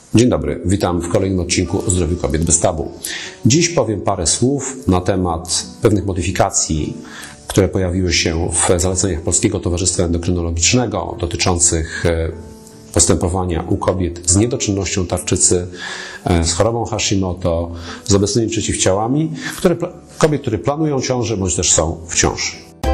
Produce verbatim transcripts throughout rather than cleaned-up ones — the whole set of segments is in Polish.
Dzień dobry, witam w kolejnym odcinku o zdrowiu kobiet bez tabu. Dziś powiem parę słów na temat pewnych modyfikacji, które pojawiły się w zaleceniach Polskiego Towarzystwa Endokrynologicznego dotyczących postępowania u kobiet z niedoczynnością tarczycy, z chorobą Hashimoto, z obecnymi przeciwciałami, które, kobiet, które planują ciążę bądź też są w ciąży.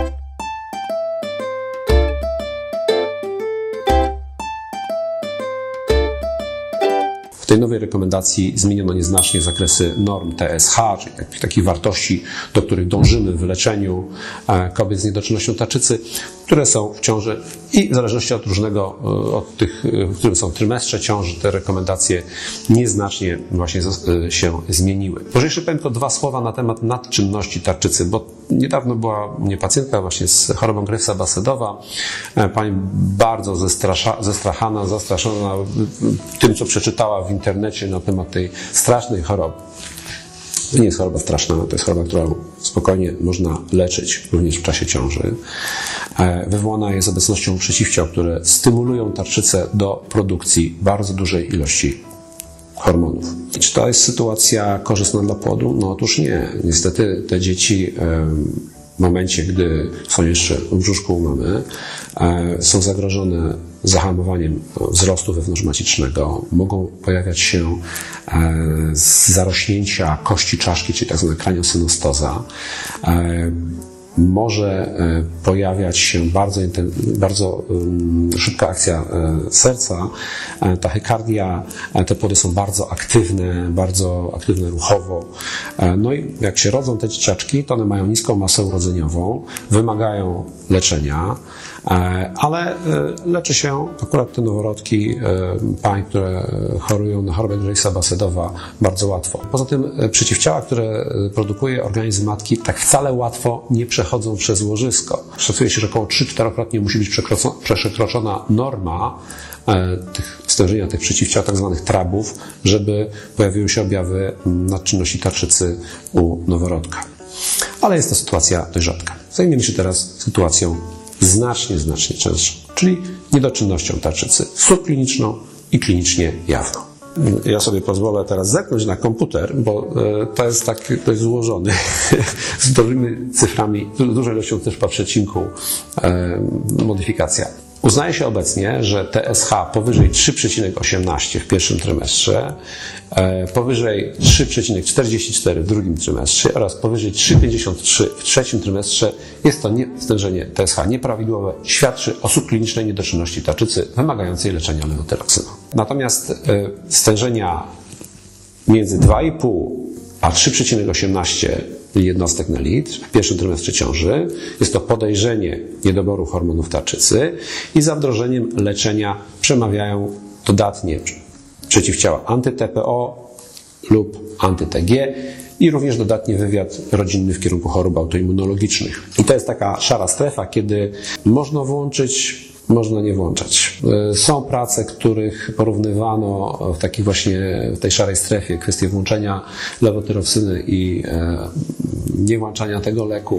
W tej nowej rekomendacji zmieniono nieznacznie zakresy norm T S H, czyli takich wartości, do których dążymy w leczeniu kobiet z niedoczynnością tarczycy, które są w ciąży i w zależności od różnego, od tych, w którym są trymestrze ciąży, te rekomendacje nieznacznie właśnie się zmieniły. Może jeszcze powiem tylko dwa słowa na temat nadczynności tarczycy, bo niedawno była u mnie pacjentka właśnie z chorobą Gravesa-Basedowa. Pani bardzo zestrasza, zestrachana, zastraszona tym, co przeczytała w internecie na temat tej strasznej choroby. To nie jest choroba straszna, to jest choroba, którą spokojnie można leczyć również w czasie ciąży. Wywołana jest obecnością przeciwciał, które stymulują tarczycę do produkcji bardzo dużej ilości hormonów. Czy to jest sytuacja korzystna dla płodu? No otóż nie. Niestety te dzieci w momencie, gdy są jeszcze w brzuszku u mamy, są zagrożone zahamowaniem wzrostu wewnątrzmacicznego, mogą pojawiać się zarośnięcia kości czaszki, czyli tak zwana kraniosynostoza. Może pojawiać się bardzo, bardzo szybka akcja serca, tachykardia, te płody są bardzo aktywne, bardzo aktywne ruchowo. No i jak się rodzą te dzieciaczki, to one mają niską masę urodzeniową, wymagają leczenia, ale leczy się akurat te noworodki pań, które chorują na chorobę Gravesa-Basedowa bardzo łatwo. Poza tym przeciwciała, które produkuje organizm matki, tak wcale łatwo nie przechodzą przez łożysko. Szacuje się, że około trzy czterokrotnie musi być przekroczona norma tych, stężenia tych przeciwciał, tak zwanych trabów, żeby pojawiły się objawy nadczynności tarczycy u noworodka. Ale jest to sytuacja dość rzadka. Zajmiemy się teraz sytuacją znacznie, znacznie częstszą, czyli niedoczynnością tarczycy subkliniczną i klinicznie jawną. Ja sobie pozwolę teraz zerknąć na komputer, bo to jest tak, to jest złożony z dużymi cyframi, dużą ilością też po przecinku modyfikacja. Uznaje się obecnie, że T S H powyżej trzy przecinek osiemnaście w pierwszym trymestrze, powyżej trzy przecinek czterdzieści cztery w drugim trymestrze oraz powyżej trzy przecinek pięćdziesiąt trzy w trzecim trymestrze jest to nie, stężenie T S H nieprawidłowe, świadczy o subklinicznej niedoczynności tarczycy wymagającej leczenia lewotyroksyną. Natomiast stężenia między dwa i pół a trzy przecinek osiemnaście jednostek na litr w pierwszym trymestrze ciąży jest to podejrzenie niedoboru hormonów tarczycy i za wdrożeniem leczenia przemawiają dodatnie przeciwciała anty-T P O lub anty-T G i również dodatnie wywiad rodzinny w kierunku chorób autoimmunologicznych. I to jest taka szara strefa, kiedy można włączyć, można nie włączać. Są prace, których porównywano w takiej właśnie, w tej szarej strefie kwestie włączenia lewotyroksyny i niewłączania tego leku.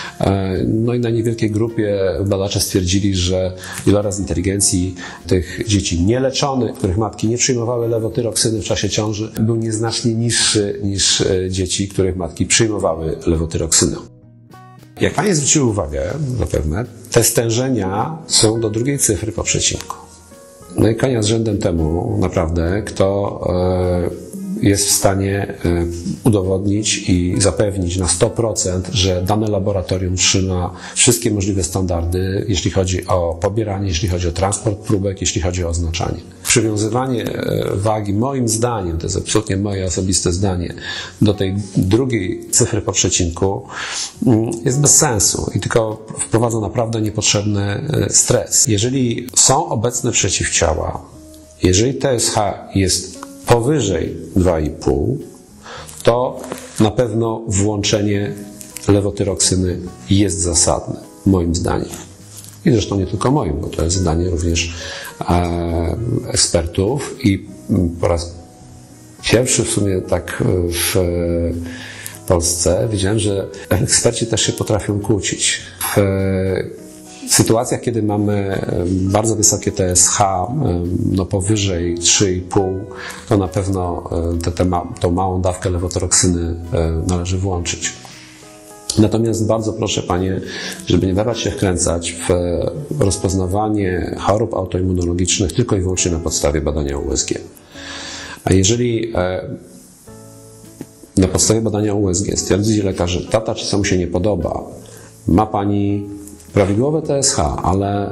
No i na niewielkiej grupie badacze stwierdzili, że iloraz inteligencji tych dzieci nieleczonych, których matki nie przyjmowały lewotyroksyny w czasie ciąży, był nieznacznie niższy niż dzieci, których matki przyjmowały lewotyroksynę. Jak Panie zwróciły uwagę, zapewne, te stężenia są do drugiej cyfry po przecinku. No i koniec z rzędem temu, naprawdę, kto jest w stanie udowodnić i zapewnić na sto procent, że dane laboratorium trzyma wszystkie możliwe standardy, jeśli chodzi o pobieranie, jeśli chodzi o transport próbek, jeśli chodzi o oznaczanie. Przywiązywanie wagi, moim zdaniem, to jest absolutnie moje osobiste zdanie, do tej drugiej cyfry po przecinku jest bez sensu i tylko wprowadza naprawdę niepotrzebny stres. Jeżeli są obecne przeciwciała, jeżeli T S H jest powyżej dwa i pół, to na pewno włączenie lewotyroksyny jest zasadne, moim zdaniem. I zresztą nie tylko moim, bo to jest zdanie również e, ekspertów i po raz pierwszy w sumie tak w Polsce widziałem, że eksperci też się potrafią kłócić. W W sytuacjach, kiedy mamy bardzo wysokie T S H, no powyżej trzy i pół, to na pewno te, te ma, tą małą dawkę lewotyroksyny należy włączyć. Natomiast bardzo proszę Panie, żeby nie dawać się wkręcać w rozpoznawanie chorób autoimmunologicznych tylko i wyłącznie na podstawie badania U S G. A jeżeli na podstawie badania U S G stwierdzi lekarz, że tata czy mu się nie podoba, ma Pani prawidłowe T S H, ale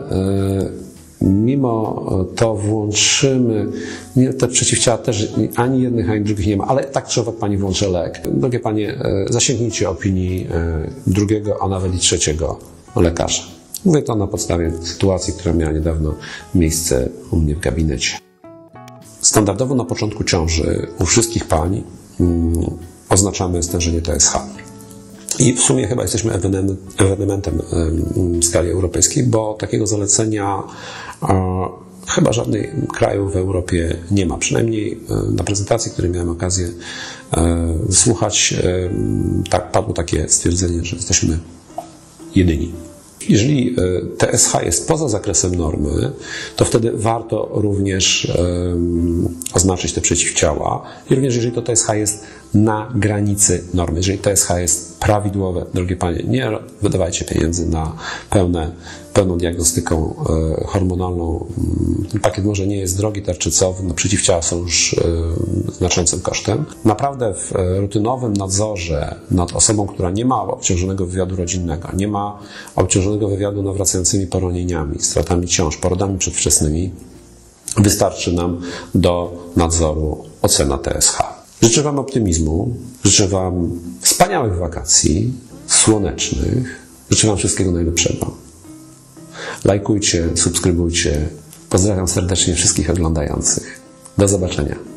mimo to włączymy, te przeciwciała też ani jednych, ani drugich nie ma, ale tak czy owak Pani włączy lek. Drogie Panie, zasięgnijcie opinii drugiego, a nawet i trzeciego lekarza. Mówię to na podstawie sytuacji, która miała niedawno miejsce u mnie w gabinecie. Standardowo na początku ciąży u wszystkich pań oznaczamy stężenie T S H. I w sumie chyba jesteśmy ewenementem w skali europejskiej, bo takiego zalecenia chyba żadnej kraju w Europie nie ma. Przynajmniej na prezentacji, której miałem okazję słuchać, tak, padło takie stwierdzenie, że jesteśmy jedyni. Jeżeli T S H jest poza zakresem normy, to wtedy warto również oznaczyć te przeciwciała. I również jeżeli to T S H jest na granicy normy, jeżeli T S H jest prawidłowe, drogie Panie, nie wydawajcie pieniędzy na pełne, pełną diagnostyką hormonalną. Ten pakiet może nie jest drogi, tarczycowy, no przeciwciała są już znaczącym kosztem. Naprawdę w rutynowym nadzorze nad osobą, która nie ma obciążonego wywiadu rodzinnego, nie ma obciążonego wywiadu nawracającymi poronieniami, stratami ciąż, porodami przedwczesnymi, wystarczy nam do nadzoru ocena T S H. Życzę Wam optymizmu, życzę Wam wspaniałych wakacji, słonecznych, życzę Wam wszystkiego najlepszego. Lajkujcie, subskrybujcie. Pozdrawiam serdecznie wszystkich oglądających. Do zobaczenia.